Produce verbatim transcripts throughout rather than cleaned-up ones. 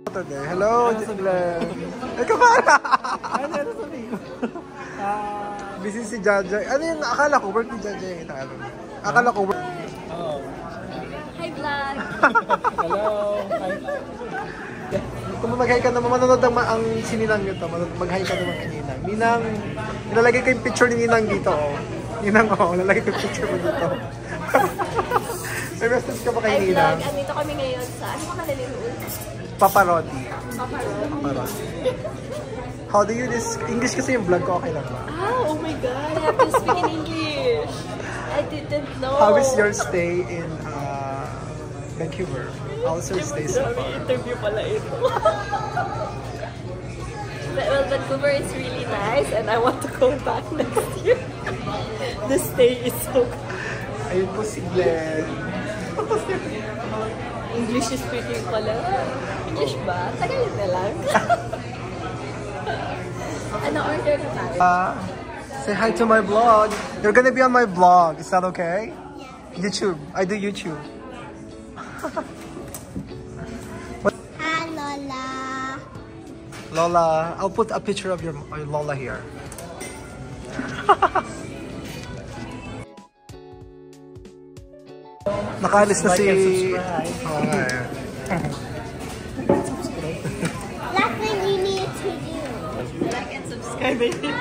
Today. Hello, Glenn. Ay, kamara! Ano ano sabihin ko? Ah, busy si Jajay. Ano yung akala ko? Work ni Jajay. Akala ko work. Oo. Hi, vlog! Hello. Hi. Kung mag-hi ka naman, manonood ang, ang sininang nito. Mag-hi ka naman kay Ninang. Ninang, nilalagay ko yung picture ni Ninang dito. Oh. Ninang, oh, nilalagay ko yung picture mo dito. May message ka pa kay Hi, Ninang? vlog! Andito kami ngayon sa... Ano ka nalilimuot? Paparodi. Paparod? Paparodi. How do you this English kasi yung vlog ko, okay lang ba? Ah, oh my God! I have to speak in English! I didn't know! How is your stay in uh, Vancouver? How's your stay so far? Interview pala ito. Well, Vancouver is really nice and I want to go back next year. The stay is so good. Ayun po si Glenn. English speaking pala. English ba? Tagalog na lang. Ano order na tayo? Uh, say hi to my vlog. You're gonna be on my vlog. Is that okay? Yeah. YouTube. I do YouTube. Hi, Lola. Lola, I'll put a picture of your, your Lola here. Nakaalis na Like si... and subscribe. Oo nga eh. That's what you need to do. Like and subscribe.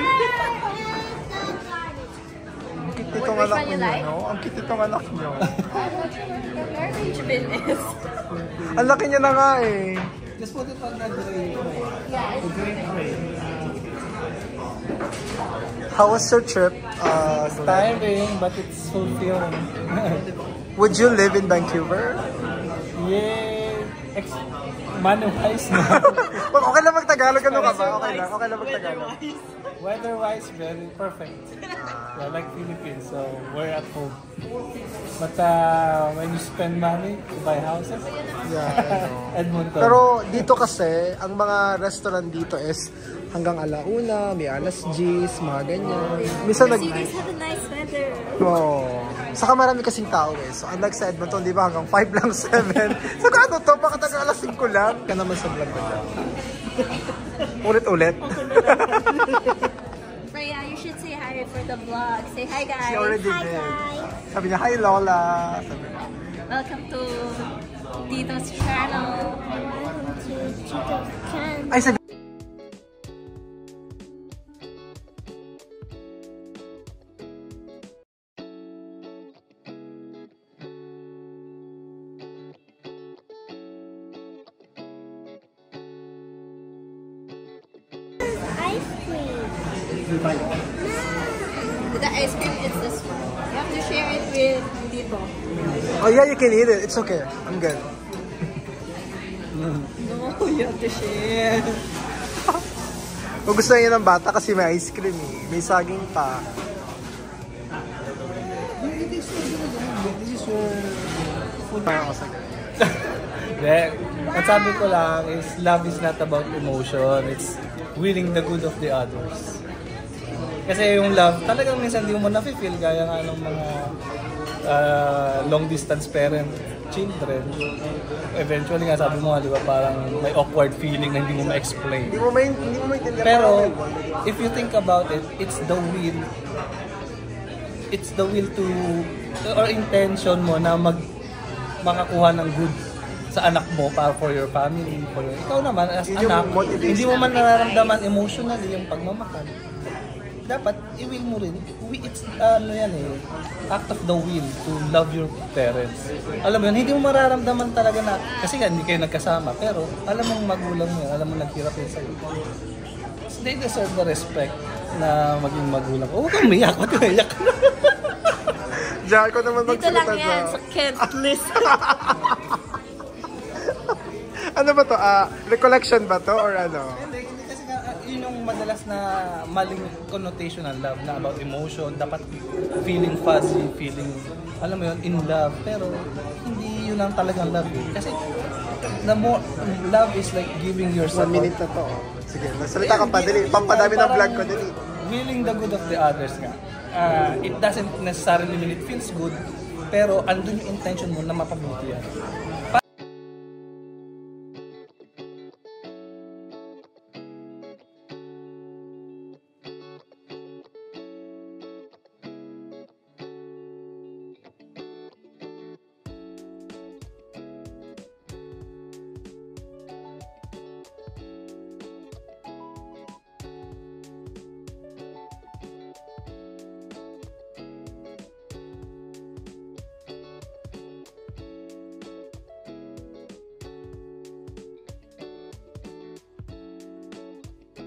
Ang cute itong anak one you niyo, like? no? Ang cute itong anak niyo. Your age bin is. Ang laki niya na nga eh. Just put it on the gray. Yeah, The gray gray. How was your trip? Uh, It's tiring, but it's fulfilling. would you live in Vancouver? Yeah. Ex money-wise na. Okay lang mag-Tagalog, ano ka ba? Okay lang, okay lang mag-Tagalog. Weather-wise, very perfect. Yeah, like Philippines, so we're at home. But uh, when you spend money to buy houses, Yeah, I know. Edmonton. Pero dito kasi, ang mga restaurant dito is hanggang alauna, may alas diyes, mga ganyan. Minsan nag... you guys have a nice weather. Oh. Saka marami kasing tao eh. So unlike sa Edmonton, di ba hanggang five lang, seven. So kung ano to, bakit hanggang alas singko lang? Ka naman sa vlog na ulit-ulit. Freya, you should say hi for the vlog. Say hi, guys. She already hi, did. guys. Sabi niya, hi Lola. Sabi niya. Welcome to Tito's channel. Welcome to Tito's channel. Ay, sabi Ice cream. The ice cream is this one. You have to share it with Tito. oh yeah, you can eat it. It's okay. I'm good. No, you have to share. Kung gusto niya ng bata kasi may ice cream eh. May saging pa. This is your food. Parang ako sa Then, ang sabi ko lang is love is not about emotion. It's willing the good of the others. Kasi yung love, talagang minsan di mo na-feel gaya nga ng mga uh, long distance parent children. Eventually nga sabi mo, di ba, parang may awkward feeling na hindi mo ma-explain. Hindi mo may hindi mo maintindihan. Pero if you think about it, it's the will it's the will to or intention mo na mag makakuha ng good sa anak mo para for your family, for your, ikaw naman as Yun yung anak, motivation. hindi mo man nararamdaman emotionally yung pagmamahal. Dapat i-will mo rin. It's ano yan eh, act of the will to love your parents. Alam mo yun, hindi mo mararamdaman talaga na kasi nga hindi kayo nagkasama, pero alam mong magulang mo yun, alam mo naghirap yun sa'yo. They deserve the respect na maging magulang. Oh, huwag kang umiyak, huwag kang umiyak. Diyan ko naman Dito lang magsalita yan, sa... sa Kent list. Ano ba to? Ah, recollection ba to or ano? Hindi, hindi kasi nga, uh, yun yung madalas na maling connotation ng love na about emotion, dapat feeling fuzzy, feeling, alam mo yun, in love, pero hindi yun ang talagang love eh. Kasi the more, love is like giving yourself. One minute na to. Sige, magsalita ka pa, dali. Pampadami ng vlog ko, dali. Willing the good of the others nga. Uh, it doesn't necessarily mean it feels good, pero andun yung intention mo na mapabuti yan.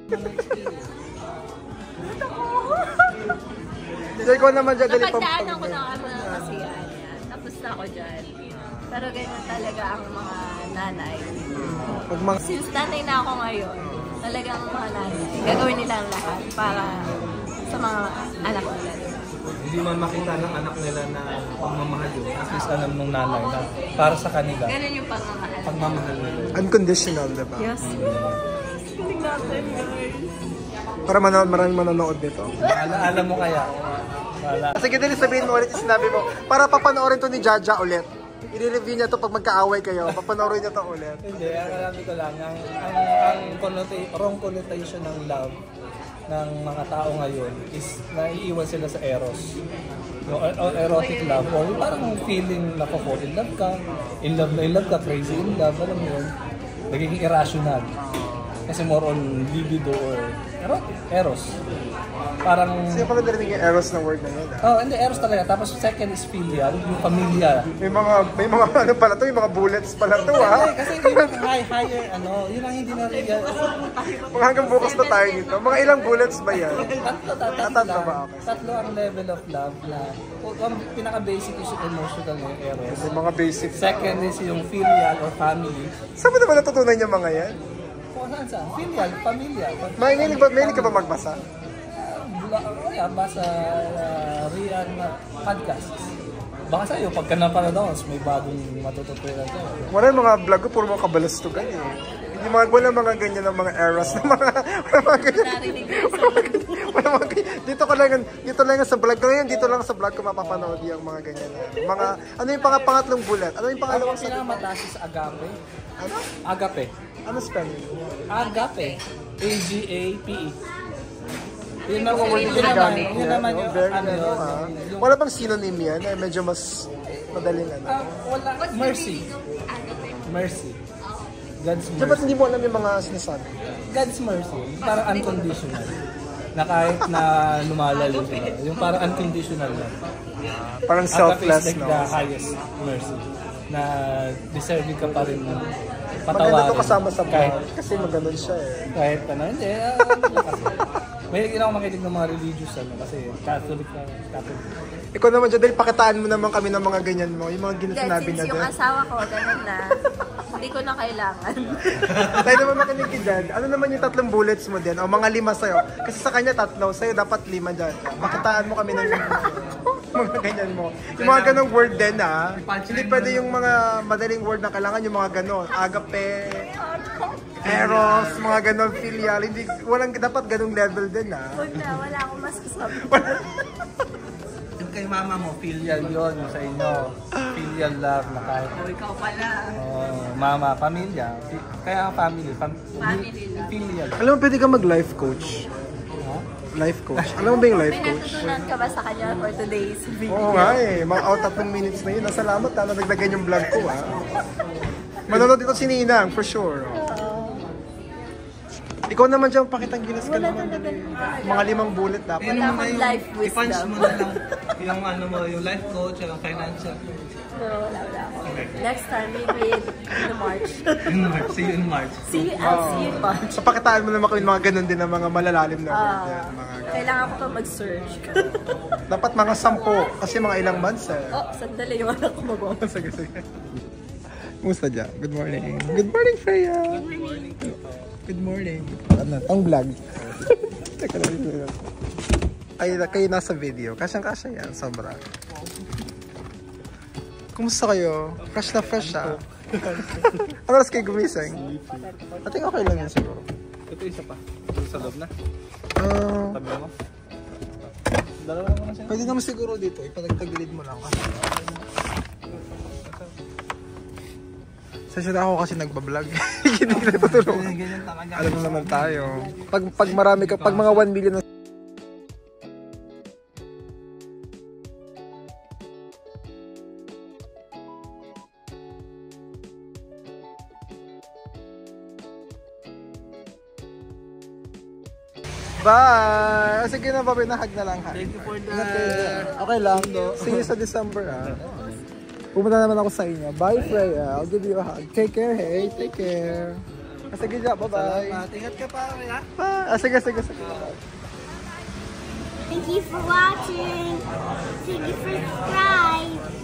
Hindi ko naman dyan dali pang Napagdaanan ko na ako ng kasiyahan yan. Tapos na ako dyan. Pero ganyan talaga ang mga nanay. Pag mga... Since nanay na ako ngayon, talagang ang mga nanay, gagawin nila ang lahat para sa mga anak nila. Hindi man makita ng anak nila na pagmamahal yun. At least alam ng nanay na para sa kanila. Ganun yung pagmamahal. Pagmamahal nila. Unconditional, diba? Yes. Feeling natin, guys. Para manood, maraming manonood dito. Ala, alam mo kaya? Wala. Sige, dali sabihin mo ulit yung sinabi mo. Para papanoorin to ni Jaja ulit. I-review niya to pag magkaaway kayo. Papanoorin niya to ulit. Hindi, ang alam ko lang, ang, ang, ang connota- wrong connotation ng love ng mga tao ngayon is naiiwan sila sa eros. Yung er- or erotic love or yung parang feeling na fall in love ka, in love na in love ka, crazy in love, alam mo yun, nagiging irrational. Kasi more on libido or erotic, eros. Parang... Kasi pala narinig yung eros na word na yun. Ah. Oh, hindi, eros talaga. Tapos second is filial, yung pamilya. May mga, may mga ano pala to, yung mga bullets pala to ha. Kasi, kasi yung high, higher, ano, yun ang hindi na real. Mga hanggang bukas na tayo dito. Mga ilang bullets ba yan? Tatlo, tatlo, Ah, tatlo ba? Okay. Tatlo ang level of love na, ang pinaka-basic is yung emotional na yung eros. Yung mga basic. Second is yung filial or family. Saan mo naman natutunan yung mga yan? Kung saan saan? Filial, pamilya. May hilig ba, may hilig ka ba magbasa? Oh yeah, basa uh, Rian na podcasts. Baka sa'yo, pagka napanood ako, may bagong matututunan sa'yo. Wala yung mga vlog ko, puro mga kabalastugan eh. Hindi mga, wala mga ganyan ng mga eras na mga, wala mga ganyan. Narinig ko sa vlog. Wala mga ganyan. Dito ko lang, dito lang sa vlog ko ngayon, dito lang sa vlog ko mapapanood yung mga ganyan na. Mga, ano yung pang pangatlong bullet? Ano yung pangalawang Ang sa... pinakamataas is agape. Ano? Agape. Ano spelling? Agape. A G A P E. Yun naman, Word yun is naman, gamit yun yan, naman no? yung Very ano ano, yun. ah. yung- Wala bang synonym yan na medyo mas madaling ano? Ah, wala. Mercy. Mercy. God's Diyan ba't mercy. hindi mo alam yung mga sinasabi? God's mercy. Parang unconditional. Na kahit na lumalayo sila. Yung parang unconditional lang. Parang Agape selfless, is like no? the highest mercy. Na deserving ka pa rin Maganda patawarin. to kasama sa kahit, vlog kasi maganon siya eh. kahit ano, hindi. ah, ano lang kasi. May hindi ako makinig ng mga religious ano, kasi Catholic na Catholic. Ikaw naman dyan, dahil pakitaan mo naman kami ng mga ganyan mo, yung mga ginasinabi Since na yung doon. asawa ko, ganun na, hindi ko na kailangan. Tayo naman makinig ka dyan, ano naman yung tatlong bullets mo din? O mga lima sa'yo. Kasi sa kanya tatlo, sa'yo dapat lima dyan. Pakitaan mo kami ng mga ganyan mo. Yung mga ganong word din ha. Hindi pwede yung mga madaling word na kailangan, yung mga ganon. Agape, eros, mga ganon, filial. Hindi, walang, dapat ganong level din ha. Huwag na, wala akong masasabi. Yung kay mama mo, filial yun sa inyo. Filial love na kahit. O, ikaw pala. Oh, mama, pamilya. Fi- Kaya ang family. Fam- Family love. Filial. Alam mo, pwede ka mag-life coach. Ha? Life coach. Alam mo ba yung life May coach? natutunan ka ba sa kanya for today's video? Oo nga eh. Mga out tatlong minutes na yun. Salamat ha, nadagdagan yung vlog ko ha. Manonood dito si Ninang, for sure. Ikaw naman dyan, pakitang gilas ka Wala naman. talaga. Mga limang bullet dapat. Wala akong life wisdom. I-punch mo na lang yung ano mo, yung life coach, yung financial. No, wala, wala ako. Next time, maybe in the March. In March. See you in March. See you, I'll see you in March. So pakitaan mo naman kami mga ganun din ng mga malalalim na word. Ah, yan, mga, kailangan ko pa mag-search. dapat mga sampo, kasi mga ilang months eh. Oh, sandali yung anak ko mag Sige, sige. Kumusta dyan? Good morning. Good morning, Freya. Good morning. Good morning. Ano? Ang vlog. Teka lang. Ay, kayo nasa video. Kasyang-kasya yan. Sobra. Kumusta kayo? Fresh na fresh ah. Ano oras kayo gumising? I think okay lang yan siguro. Ito isa pa. Ito sa loob na. Ah, Tabi mo. Dalawa mo na siya. pwede naman siguro dito. Ipatagtagilid mo lang kasi. Sasya ako kasi nagbablog. Hindi ko na patulong. Ganyan talaga. Alam mo naman tayo. Pag, pag marami ka, pag mga one million na bye! O, sige na, Bobby, nahag na lang ha. Thank you for the... Okay lang. See you sa December ah. Pumunta naman ako sa inyo. Bye, Freya. I'll give you a hug. Take care, hey. Take care. Ah, sige, Ja. Bye-bye. Salamat. Ingat ka pa, ha? Ah, sige, sige, sige. Thank you for watching. Thank you for subscribe.